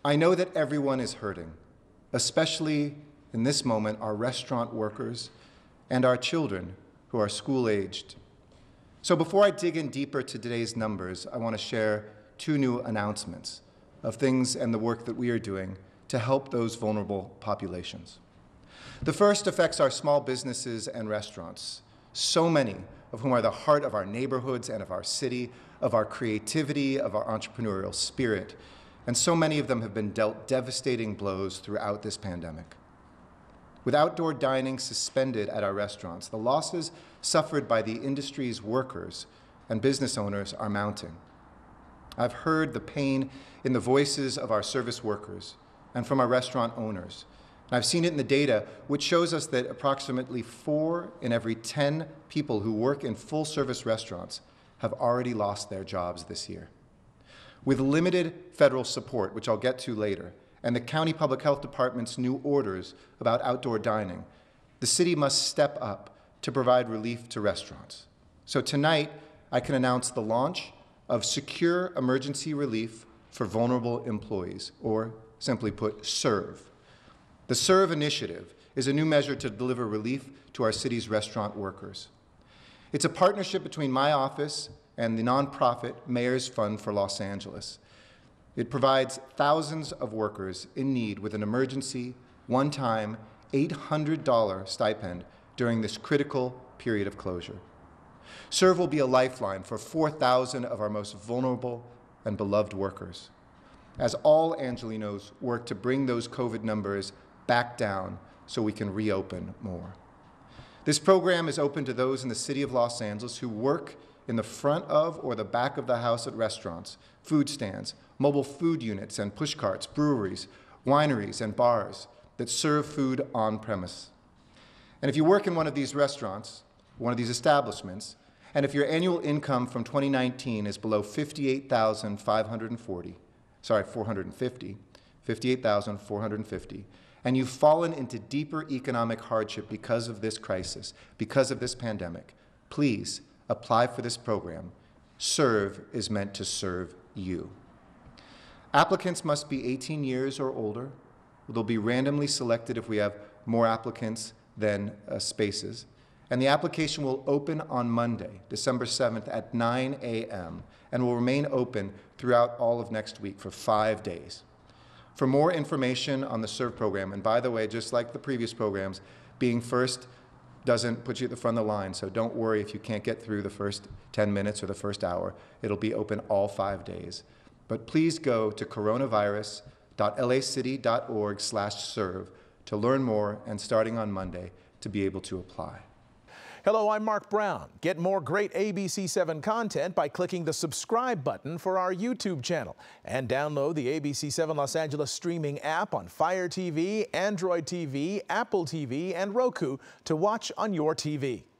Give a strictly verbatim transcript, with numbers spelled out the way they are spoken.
I know that everyone is hurting, especially in this moment, our restaurant workers and our children who are school-aged. So before I dig in deeper to today's numbers, I want to share two new announcements of things and the work that we are doing to help those vulnerable populations. The first affects our small businesses and restaurants, so many of whom are the heart of our neighborhoods and of our city, of our creativity, of our entrepreneurial spirit, and so many of them have been dealt devastating blows throughout this pandemic. With outdoor dining suspended at our restaurants, the losses suffered by the industry's workers and business owners are mounting. I've heard the pain in the voices of our service workers and from our restaurant owners. And I've seen it in the data, which shows us that approximately four in every ten people who work in full-service restaurants have already lost their jobs this year. With limited federal support, which I'll get to later, and the county public health department's new orders about outdoor dining, the city must step up to provide relief to restaurants. So tonight, I can announce the launch of Secure Emergency Relief for Vulnerable Employees, or simply put, SERVE. The SERVE initiative is a new measure to deliver relief to our city's restaurant workers. It's a partnership between my office and the nonprofit Mayor's Fund for Los Angeles. It provides thousands of workers in need with an emergency, one-time, eight hundred dollar stipend during this critical period of closure. SERVE will be a lifeline for four thousand of our most vulnerable and beloved workers, as all Angelenos work to bring those COVID numbers back down so we can reopen more. This program is open to those in the city of Los Angeles who work in the front of or the back of the house at restaurants, food stands, mobile food units and push carts, breweries, wineries, and bars that serve food on premise. And if you work in one of these restaurants, one of these establishments, and if your annual income from twenty nineteen is below fifty-eight thousand five hundred forty, sorry, four hundred fifty, fifty-eight thousand four hundred fifty, and you've fallen into deeper economic hardship because of this crisis, because of this pandemic, please apply for this program. SERVE is meant to serve you. Applicants must be eighteen years or older. They'll be randomly selected if we have more applicants than uh, spaces. And the application will open on Monday, December seventh at nine A M and will remain open throughout all of next week for five days. For more information on the SERVE program, and by the way, just like the previous programs, being first doesn't put you at the front of the line, so don't worry if you can't get through the first ten minutes or the first hour. It'll be open all five days. But please go to coronavirus dot L A city dot org slash serve to learn more, and starting on Monday, to be able to apply. Hello, I'm Mark Brown. Get more great A B C seven content by clicking the subscribe button for our YouTube channel, and download the A B C seven Los Angeles streaming app on Fire T V, Android T V, Apple T V, and Roku to watch on your T V.